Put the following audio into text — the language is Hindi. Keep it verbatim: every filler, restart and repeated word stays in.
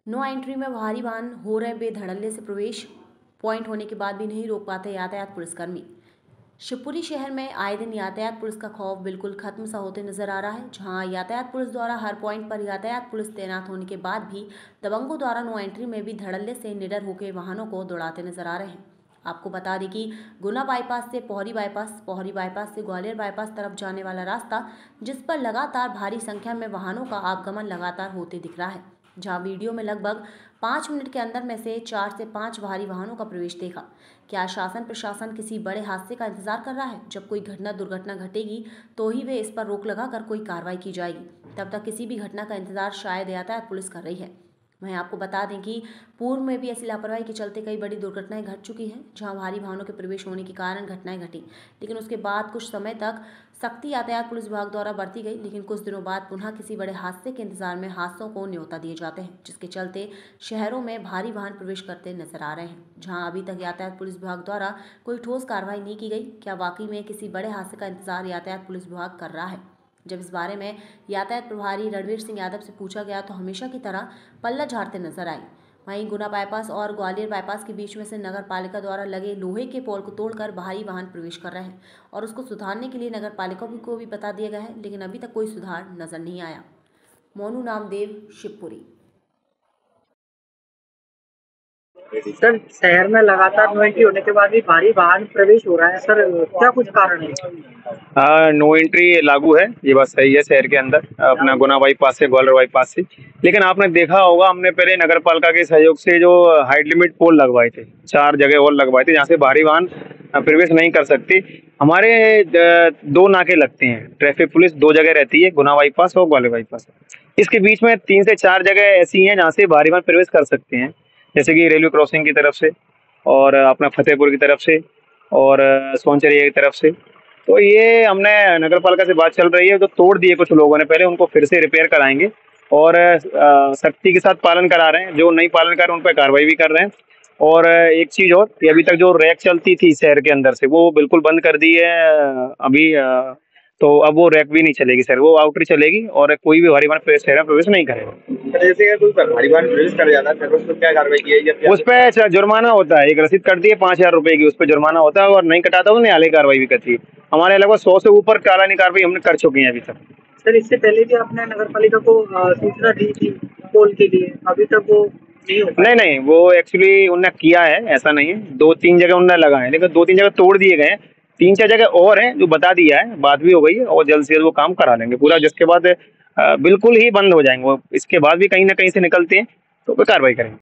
नो एंट्री में भारी वाहन हो रहे बेधड़ल्ले से प्रवेश, पॉइंट होने के बाद भी नहीं रोक पाते यातायात पुलिसकर्मी। शिवपुरी शहर में आए दिन यातायात पुलिस का खौफ बिल्कुल खत्म सा होते नजर आ रहा है, जहां यातायात पुलिस द्वारा हर पॉइंट पर यातायात पुलिस तैनात होने के बाद भी दबंगों द्वारा नो एंट्री में भी धड़ल्ले से निडर होकर वाहनों को दौड़ाते नजर आ रहे हैं। आपको बता दें कि गुना बाईपास से पोहरी बाईपास, पोहरी बाईपास से ग्वालियर बाईपास तरफ जाने वाला रास्ता, जिस पर लगातार भारी संख्या में वाहनों का आगमन लगातार होते दिख रहा है, जहां वीडियो में लगभग पाँच मिनट के अंदर में से चार से पाँच भारी वाहनों का प्रवेश देखा। क्या शासन प्रशासन किसी बड़े हादसे का इंतजार कर रहा है? जब कोई घटना दुर्घटना घटेगी तो ही वे इस पर रोक लगाकर कोई कार्रवाई की जाएगी, तब तक किसी भी घटना का इंतजार शायद यातायात पुलिस कर रही है। वहीं आपको बता दें कि पूर्व में भी ऐसी लापरवाही के चलते कई बड़ी दुर्घटनाएं घट चुकी हैं, जहां भारी वाहनों के प्रवेश होने के कारण घटनाएं घटी, लेकिन उसके बाद कुछ समय तक सख्ती यातायात पुलिस विभाग द्वारा बरती गई, लेकिन कुछ दिनों बाद पुनः किसी बड़े हादसे के इंतजार में हादसों को न्योता दिए जाते हैं, जिसके चलते शहरों में भारी वाहन प्रवेश करते नजर आ रहे हैं। जहां अभी तक यातायात पुलिस विभाग द्वारा कोई ठोस कार्रवाई नहीं की गई। क्या वाकई में किसी बड़े हादसे का इंतजार यातायात पुलिस विभाग कर रहा है? जब इस बारे में यातायात प्रभारी रणवीर सिंह यादव से पूछा गया तो हमेशा की तरह पल्ला झाड़ते नजर आए। वहीं गुना बाईपास और ग्वालियर बाईपास के बीच में से नगर पालिका द्वारा लगे लोहे के पोल को तोड़कर भारी वाहन प्रवेश कर रहे हैं और उसको सुधारने के लिए नगर पालिका को भी बता दिया गया है, लेकिन अभी तक कोई सुधार नजर नहीं आया। मोनू नामदेव, शिवपुरी। सर, शहर में लगातार नो एंट्री होने के बाद भी भारी वाहन प्रवेश हो रहा है सर, क्या कुछ कारण है? हाँ, नो एंट्री लागू है, ये बात सही है। शहर के अंदर अपना गुना बाईपास से, ग्वालियर बाईपास से, लेकिन आपने देखा होगा हमने पहले नगर पालिका के सहयोग से जो हाइट लिमिट पोल लगवाए थे, चार जगह और लगवाए थे जहाँ से भारी वाहन प्रवेश नहीं कर सकते। हमारे दो नाके लगते हैं, ट्रैफिक पुलिस दो जगह रहती है, गुना बाईपास और ग्वालियर बाईपास। इसके बीच में तीन से चार जगह ऐसी हैं जहाँ से भारी वाहन प्रवेश कर सकते हैं, जैसे कि रेलवे क्रॉसिंग की तरफ से और अपना फतेहपुर की तरफ से और सोनचरिया की तरफ से। तो ये हमने नगर पालिका से बात चल रही है, तो तोड़ दिए कुछ लोगों ने पहले, उनको फिर से रिपेयर कराएंगे और सख्ती के साथ पालन करा रहे हैं। जो नहीं पालन कर रहे हैं उन पर कार्रवाई भी कर रहे हैं। और एक चीज और, कि अभी तक जो रैक चलती थी शहर के अंदर से, वो बिल्कुल बंद कर दी है अभी, तो अब वो रैक भी नहीं चलेगी सर, वो आउटर चलेगी और कोई भी भारी वाहन शहर में प्रवेश नहीं करेगा। जैसे कोई भारी वाहन प्रवेश कर जाता है उस पर क्या कार्रवाई की है? उस पर जुर्माना होता है, एक रसीद कटती है पाँच हजार रुपए की, उस पर जुर्माना होता है और नहीं कटाता तो न्यायालय कार्रवाई भी करती है। हमारे लगभग सौ से ऊपर चालानी कार्रवाई हमने कर चुके हैं अभी तक। सर, इससे पहले भी आपने नगर पालिका को सूचना दी थी पोल के लिए, अभी तक वो नहीं हो? नहीं नहीं, वो एक्चुअली उन्होंने किया है, ऐसा नहीं है। दो तीन जगह उन्होंने लगाए, लेकिन दो तीन जगह तोड़ दिए गए हैं, तीन चार जगह और हैं जो बता दिया है, बात भी हो गई है और जल्द से जल्द वो काम करा लेंगे पूरा, जिसके बाद बिल्कुल ही बंद हो जाएंगे वो। इसके बाद भी कहीं ना कहीं से निकलते हैं तो कार्रवाई करेंगे।